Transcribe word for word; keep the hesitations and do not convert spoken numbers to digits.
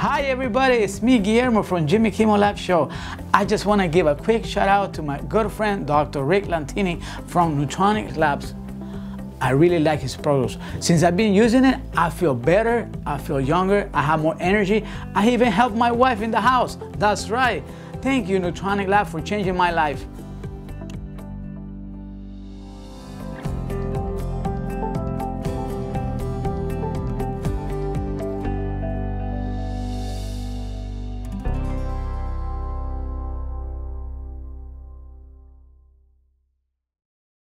Hi everybody, it's me Guillermo from Jimmy Kimmel Live Show. I just want to give a quick shout out to my good friend Doctor Rick Lentini from Nutronics Labs. I really like his products. Since I've been using it, I feel better, I feel younger, I have more energy. I even help my wife in the house. That's right. Thank you Nutronics Lab for changing my life.